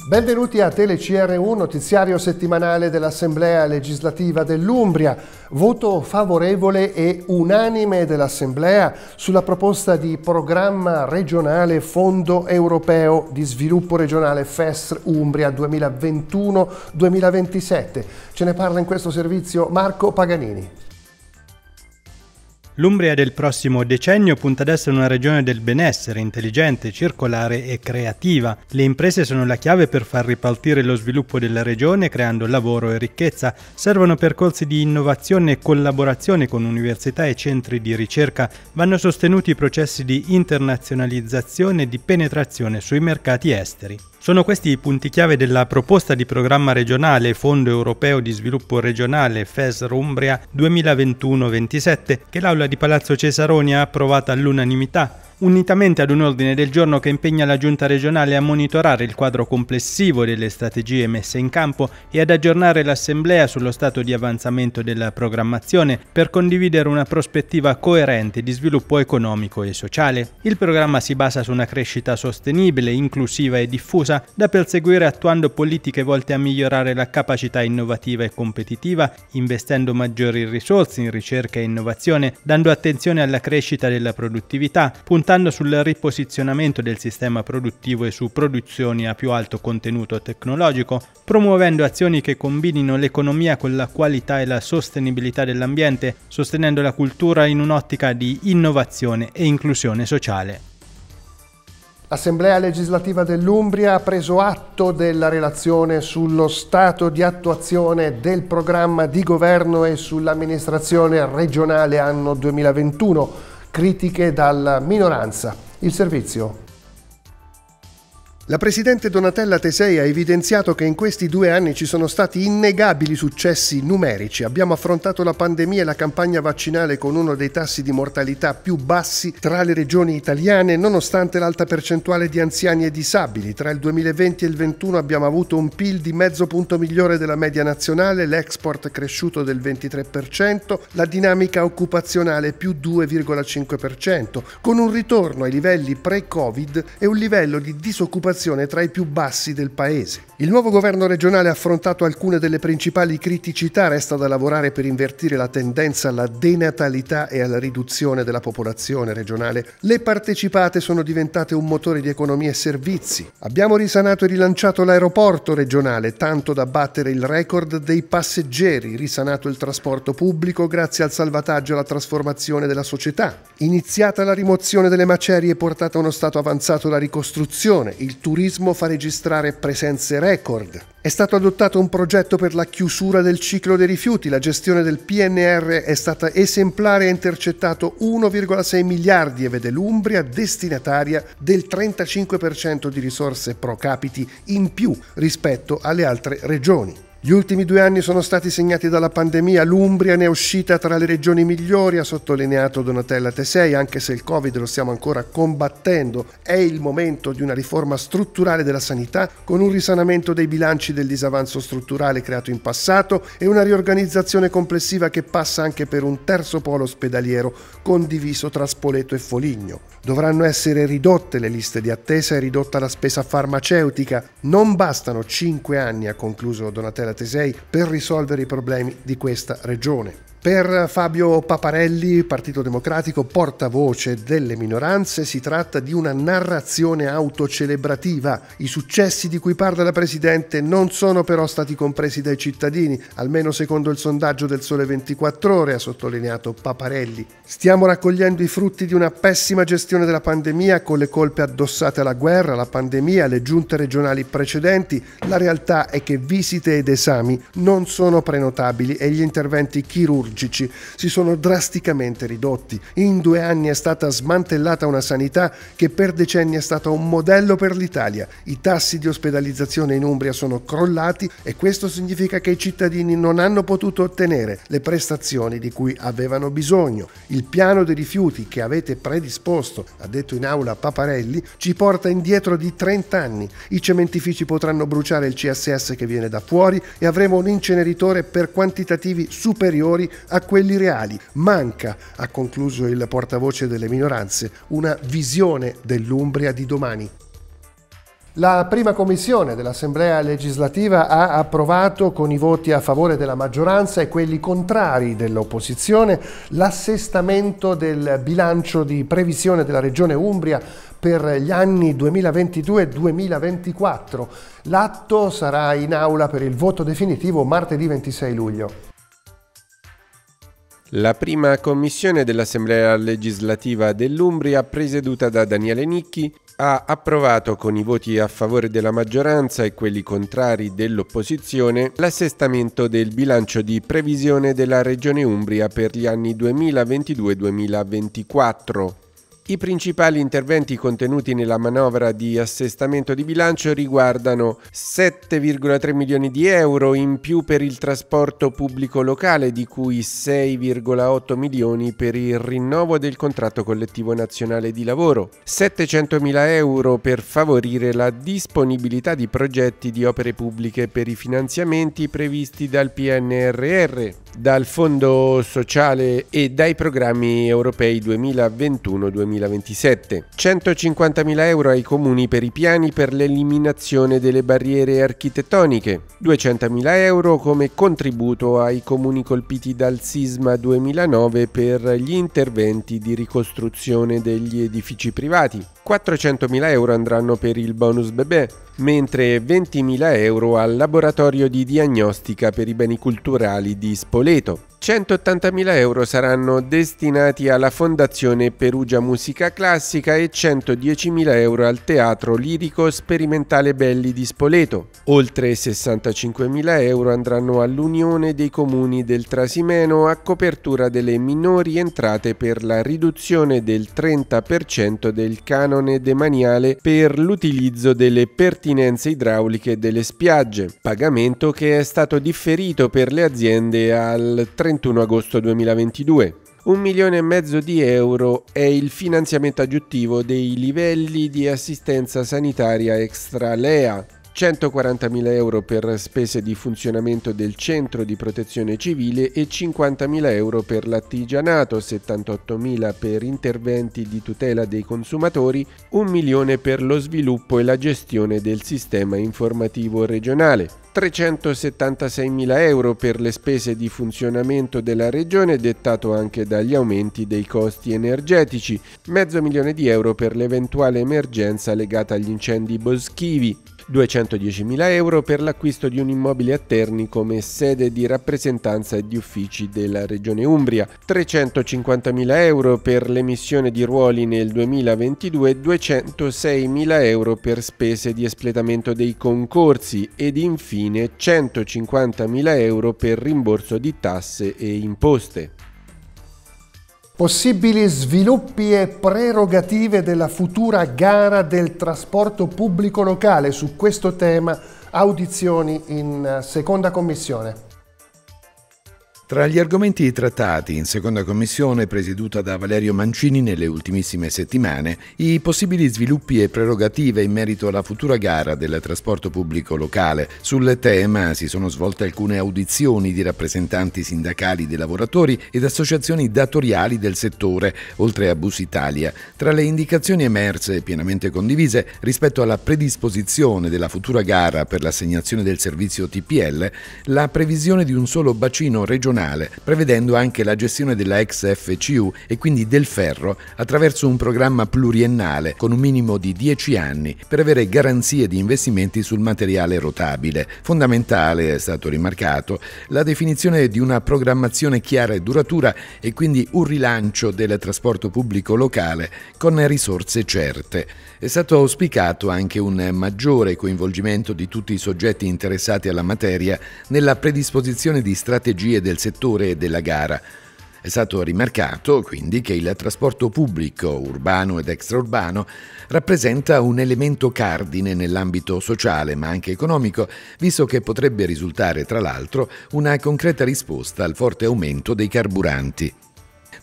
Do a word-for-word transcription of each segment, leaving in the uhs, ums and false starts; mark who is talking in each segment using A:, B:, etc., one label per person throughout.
A: Benvenuti a Tele C R U, notiziario settimanale dell'Assemblea legislativa dell'Umbria. Voto favorevole e unanime dell'Assemblea sulla proposta di programma regionale Fondo Europeo di Sviluppo Regionale F E S R Umbria duemilaventuno duemilaventisette. Ce ne parla in questo servizio Marco Paganini.
B: L'Umbria del prossimo decennio punta ad essere una regione del benessere, intelligente, circolare e creativa. Le imprese sono la chiave per far ripartire lo sviluppo della regione creando lavoro e ricchezza. Servono percorsi di innovazione e collaborazione con università e centri di ricerca. Vanno sostenuti i processi di internazionalizzazione e di penetrazione sui mercati esteri. Sono questi i punti chiave della proposta di programma regionale Fondo Europeo di Sviluppo Regionale F E S R Umbria duemilaventuno ventisette che l'Aula di Palazzo Cesaroni ha approvato all'unanimità, unitamente ad un ordine del giorno che impegna la Giunta regionale a monitorare il quadro complessivo delle strategie messe in campo e ad aggiornare l'Assemblea sullo stato di avanzamento della programmazione per condividere una prospettiva coerente di sviluppo economico e sociale. Il programma si basa su una crescita sostenibile, inclusiva e diffusa, da perseguire attuando politiche volte a migliorare la capacità innovativa e competitiva, investendo maggiori risorse in ricerca e innovazione, dando attenzione alla crescita della produttività, puntando sul riposizionamento del sistema produttivo e su produzioni a più alto contenuto tecnologico, promuovendo azioni che combinino l'economia con la qualità e la sostenibilità dell'ambiente, sostenendo la cultura in un'ottica di innovazione e inclusione sociale.
A: L'Assemblea legislativa dell'Umbria ha preso atto della relazione sullo stato di attuazione del programma di governo e sull'amministrazione regionale anno duemilaventuno. Critiche dalla minoranza. Il servizio. La Presidente Donatella Tesei ha evidenziato che in questi due anni ci sono stati innegabili successi numerici. Abbiamo affrontato la pandemia e la campagna vaccinale con uno dei tassi di mortalità più bassi tra le regioni italiane, nonostante l'alta percentuale di anziani e disabili. Tra il duemilaventi e il duemilaventuno abbiamo avuto un P I L di mezzo punto migliore della media nazionale, l'export cresciuto del ventitré per cento, la dinamica occupazionale più due virgola cinque per cento, con un ritorno ai livelli pre-Covid e un livello di disoccupazione tra i più bassi del paese. Il nuovo governo regionale ha affrontato alcune delle principali criticità, resta da lavorare per invertire la tendenza alla denatalità e alla riduzione della popolazione regionale. Le partecipate sono diventate un motore di economia e servizi. Abbiamo risanato e rilanciato l'aeroporto regionale, tanto da battere il record dei passeggeri, risanato il trasporto pubblico grazie al salvataggio e alla trasformazione della società. Iniziata la rimozione delle macerie e portata a uno stato avanzato la ricostruzione, il turismo fa registrare presenze record. È stato adottato un progetto per la chiusura del ciclo dei rifiuti, la gestione del P N R è stata esemplare e ha intercettato uno virgola sei miliardi e vede l'Umbria destinataria del trentacinque per cento di risorse pro capite in più rispetto alle altre regioni. Gli ultimi due anni sono stati segnati dalla pandemia, l'Umbria ne è uscita tra le regioni migliori, ha sottolineato Donatella Tesei, anche se il Covid lo stiamo ancora combattendo. È il momento di una riforma strutturale della sanità con un risanamento dei bilanci del disavanzo strutturale creato in passato e una riorganizzazione complessiva che passa anche per un terzo polo ospedaliero condiviso tra Spoleto e Foligno. Dovranno essere ridotte le liste di attesa e ridotta la spesa farmaceutica. Non bastano cinque anni, ha concluso Donatella Tesei, per risolvere i problemi di questa regione. Per Fabio Paparelli, Partito Democratico, portavoce delle minoranze, si tratta di una narrazione autocelebrativa. I successi di cui parla la Presidente non sono però stati compresi dai cittadini, almeno secondo il sondaggio del Sole ventiquattro Ore, ha sottolineato Paparelli. Stiamo raccogliendo i frutti di una pessima gestione della pandemia con le colpe addossate alla guerra, alla pandemia, alle giunte regionali precedenti. La realtà è che visite ed esami non sono prenotabili e gli interventi chirurgici si sono drasticamente ridotti. In due anni è stata smantellata una sanità che per decenni è stata un modello per l'Italia. I tassi di ospedalizzazione in Umbria sono crollati e questo significa che i cittadini non hanno potuto ottenere le prestazioni di cui avevano bisogno. Il piano dei rifiuti che avete predisposto, ha detto in aula Paparelli, ci porta indietro di trenta anni. I cementifici potranno bruciare il C S S che viene da fuori e avremo un inceneritore per quantitativi superiori a quelli reali. Manca, ha concluso il portavoce delle minoranze, una visione dell'Umbria di domani. La prima commissione dell'Assemblea legislativa ha approvato con i voti a favore della maggioranza e quelli contrari dell'opposizione l'assestamento del bilancio di previsione della Regione Umbria per gli anni duemilaventidue duemilaventiquattro. L'atto sarà in aula per il voto definitivo martedì ventisei luglio.
C: La prima commissione dell'Assemblea legislativa dell'Umbria, presieduta da Daniele Nicchi, ha approvato con i voti a favore della maggioranza e quelli contrari dell'opposizione l'assestamento del bilancio di previsione della Regione Umbria per gli anni duemilaventidue duemilaventiquattro. I principali interventi contenuti nella manovra di assestamento di bilancio riguardano sette virgola tre milioni di euro in più per il trasporto pubblico locale, di cui sei virgola otto milioni per il rinnovo del contratto collettivo nazionale di lavoro, settecentomila euro per favorire la disponibilità di progetti di opere pubbliche per i finanziamenti previsti dal P N R R, dal Fondo Sociale e dai programmi europei duemilaventuno duemilaventisette, centocinquantamila euro ai comuni per i piani per l'eliminazione delle barriere architettoniche, duecentomila euro come contributo ai comuni colpiti dal sisma duemilanove per gli interventi di ricostruzione degli edifici privati, quattrocentomila euro andranno per il bonus bebè, mentre ventimila euro al laboratorio di diagnostica per i beni culturali di Spoleto. centottantamila euro saranno destinati alla Fondazione Perugia Musica Classica e centodiecimila euro al Teatro Lirico Sperimentale Belli di Spoleto. Oltre sessantacinquemila euro andranno all'Unione dei Comuni del Trasimeno a copertura delle minori entrate per la riduzione del trenta per cento del canone demaniale per l'utilizzo delle pertinenze idrauliche delle spiagge, pagamento che è stato differito per le aziende al trentuno agosto duemilaventidue. Un milione e mezzo di euro è il finanziamento aggiuntivo dei livelli di assistenza sanitaria extra L E A, centoquarantamila euro per spese di funzionamento del centro di protezione civile e cinquantamila euro per l'artigianato, settantottomila per interventi di tutela dei consumatori, un milione per lo sviluppo e la gestione del sistema informativo regionale, trecentosettantaseimila euro per le spese di funzionamento della regione dettato anche dagli aumenti dei costi energetici, mezzo milione di euro per l'eventuale emergenza legata agli incendi boschivi, duecentodiecimila euro per l'acquisto di un immobile a Terni come sede di rappresentanza e di uffici della Regione Umbria, trecentocinquantamila euro per l'emissione di ruoli nel duemilaventidue, duecentoseimila euro per spese di espletamento dei concorsi ed infine centocinquantamila euro per rimborso di tasse e imposte.
A: Possibili sviluppi e prerogative della futura gara del trasporto pubblico locale. Su questo tema audizioni in seconda commissione.
D: Tra gli argomenti trattati in seconda commissione presieduta da Valerio Mancini nelle ultimissime settimane, i possibili sviluppi e prerogative in merito alla futura gara del trasporto pubblico locale. Sul tema si sono svolte alcune audizioni di rappresentanti sindacali dei lavoratori ed associazioni datoriali del settore, oltre a Bus Italia. Tra le indicazioni emerse e pienamente condivise rispetto alla predisposizione della futura gara per l'assegnazione del servizio T P L, la previsione di un solo bacino regionale, prevedendo anche la gestione della ex F C U e quindi del ferro attraverso un programma pluriennale con un minimo di dieci anni per avere garanzie di investimenti sul materiale rotabile. Fondamentale, è stato rimarcato, la definizione di una programmazione chiara e duratura e quindi un rilancio del trasporto pubblico locale con risorse certe. È stato auspicato anche un maggiore coinvolgimento di tutti i soggetti interessati alla materia nella predisposizione di strategie del settore e della gara. È stato rimarcato quindi che il trasporto pubblico urbano ed extraurbano rappresenta un elemento cardine nell'ambito sociale ma anche economico, visto che potrebbe risultare tra l'altro una concreta risposta al forte aumento dei carburanti.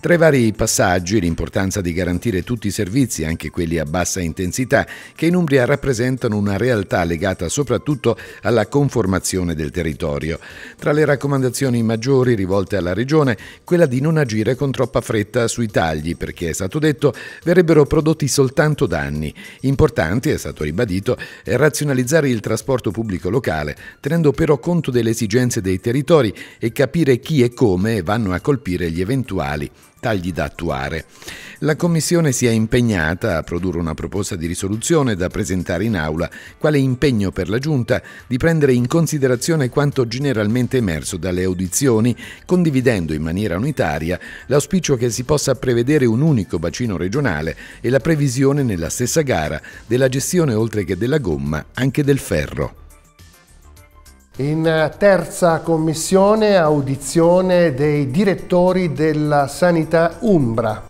D: Tra i vari passaggi, l'importanza di garantire tutti i servizi, anche quelli a bassa intensità, che in Umbria rappresentano una realtà legata soprattutto alla conformazione del territorio. Tra le raccomandazioni maggiori rivolte alla Regione, quella di non agire con troppa fretta sui tagli, perché è stato detto verrebbero prodotti soltanto danni. Importante, è stato ribadito, è razionalizzare il trasporto pubblico locale, tenendo però conto delle esigenze dei territori e capire chi e come vanno a colpire gli eventuali tagli da attuare. La Commissione si è impegnata a produrre una proposta di risoluzione da presentare in aula, quale impegno per la Giunta di prendere in considerazione quanto generalmente emerso dalle audizioni, condividendo in maniera unitaria l'auspicio che si possa prevedere un unico bacino regionale e la previsione nella stessa gara della gestione, oltre che della gomma, anche del ferro.
A: In terza commissione, audizione dei direttori della sanità umbra.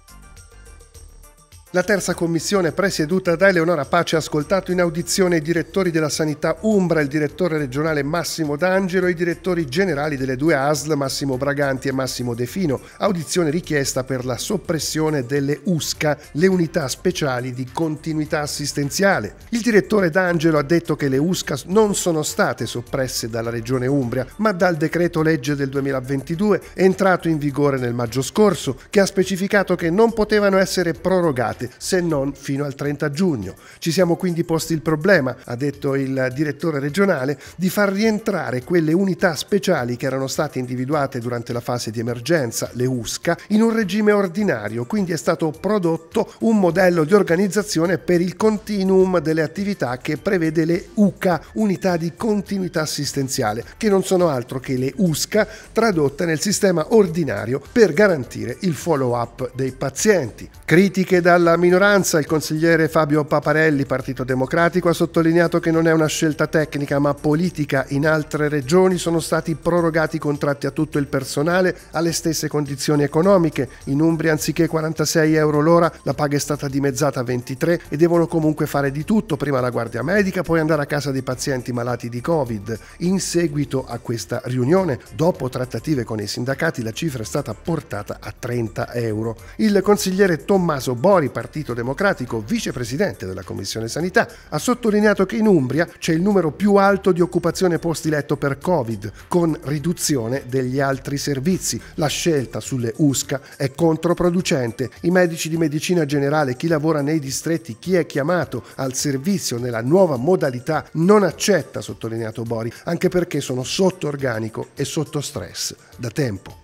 A: La terza commissione, presieduta da Eleonora Pace, ha ascoltato in audizione i direttori della sanità umbra, il direttore regionale Massimo D'Angelo e i direttori generali delle due A S L Massimo Braganti e Massimo De Fino. Audizione richiesta per la soppressione delle U S C A, le unità speciali di continuità assistenziale. Il direttore D'Angelo ha detto che le U S C A non sono state soppresse dalla Regione Umbria, ma dal decreto legge del duemilaventidue, entrato in vigore nel maggio scorso, che ha specificato che non potevano essere prorogate se non fino al trenta giugno. Ci siamo quindi posti il problema, ha detto il direttore regionale, di far rientrare quelle unità speciali che erano state individuate durante la fase di emergenza, le U S C A, in un regime ordinario, quindi è stato prodotto un modello di organizzazione per il continuum delle attività che prevede le U C A, unità di continuità assistenziale, che non sono altro che le U S C A tradotte nel sistema ordinario per garantire il follow-up dei pazienti. Critiche dalla minoranza, il consigliere Fabio Paparelli, Partito Democratico, ha sottolineato che non è una scelta tecnica ma politica. In altre regioni sono stati prorogati i contratti a tutto il personale alle stesse condizioni economiche. In Umbria, anziché quarantasei euro l'ora, la paga è stata dimezzata a ventitré e devono comunque fare di tutto, prima la guardia medica, poi andare a casa dei pazienti malati di Covid. In seguito a questa riunione, dopo trattative con i sindacati, la cifra è stata portata a trenta euro. Il consigliere Tommaso Bori, Partito Democratico, vicepresidente della Commissione Sanità, ha sottolineato che in Umbria c'è il numero più alto di occupazione posti letto per Covid, con riduzione degli altri servizi. La scelta sulle U S C A è controproducente. I medici di medicina generale, chi lavora nei distretti, chi è chiamato al servizio nella nuova modalità non accetta, ha sottolineato Bori, anche perché sono sotto organico e sotto stress da tempo.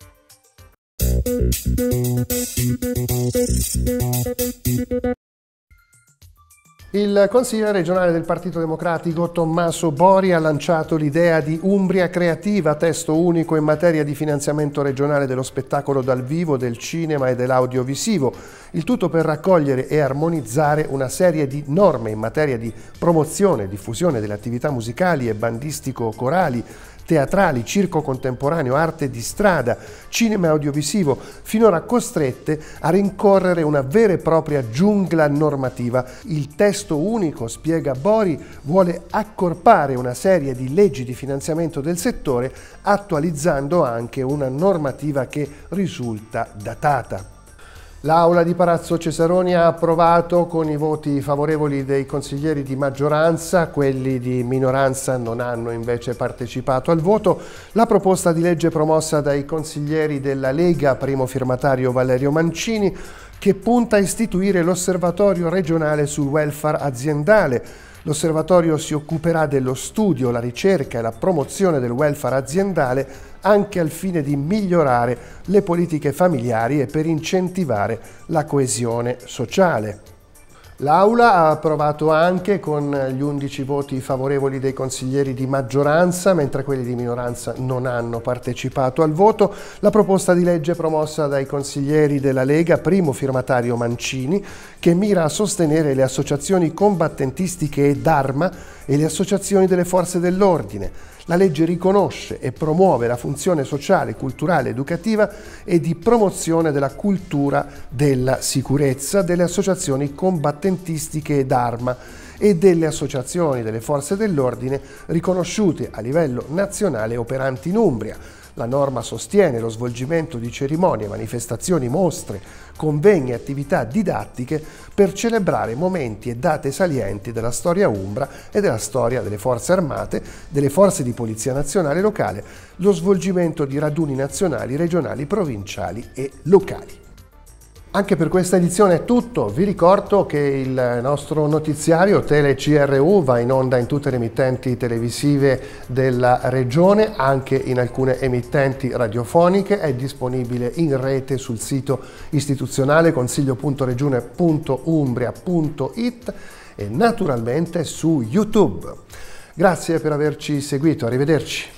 A: Il consigliere regionale del Partito Democratico Tommaso Bori ha lanciato l'idea di Umbria Creativa, testo unico in materia di finanziamento regionale dello spettacolo dal vivo, del cinema e dell'audiovisivo. Il tutto per raccogliere e armonizzare una serie di norme in materia di promozione e diffusione delle attività musicali e bandistico-corali, teatrali, circo contemporaneo, arte di strada, cinema e audiovisivo, finora costrette a rincorrere una vera e propria giungla normativa. Il testo unico, spiega Bori, vuole accorpare una serie di leggi di finanziamento del settore, attualizzando anche una normativa che risulta datata. L'Aula di Palazzo Cesaroni ha approvato con i voti favorevoli dei consiglieri di maggioranza, quelli di minoranza non hanno invece partecipato al voto, la proposta di legge promossa dai consiglieri della Lega, primo firmatario Valerio Mancini, che punta a istituire l'Osservatorio regionale sul welfare aziendale. L'osservatorio si occuperà dello studio, la ricerca e la promozione del welfare aziendale anche al fine di migliorare le politiche familiari e per incentivare la coesione sociale. L'Aula ha approvato anche con gli undici voti favorevoli dei consiglieri di maggioranza, mentre quelli di minoranza non hanno partecipato al voto, la proposta di legge promossa dai consiglieri della Lega, primo firmatario Mancini, che mira a sostenere le associazioni combattentistiche e d'arma e le associazioni delle forze dell'ordine. La legge riconosce e promuove la funzione sociale, culturale, educativa e di promozione della cultura della sicurezza delle associazioni combattentistiche ed arma e delle associazioni delle forze dell'ordine riconosciute a livello nazionale operanti in Umbria. La norma sostiene lo svolgimento di cerimonie, manifestazioni, mostre, convegni e attività didattiche per celebrare momenti e date salienti della storia umbra e della storia delle forze armate, delle forze di polizia nazionale e locale, lo svolgimento di raduni nazionali, regionali, provinciali e locali. Anche per questa edizione è tutto. Vi ricordo che il nostro notiziario Tele C R U va in onda in tutte le emittenti televisive della regione, anche in alcune emittenti radiofoniche, è disponibile in rete sul sito istituzionale consiglio punto regione punto umbria punto it e naturalmente su YouTube. Grazie per averci seguito, arrivederci.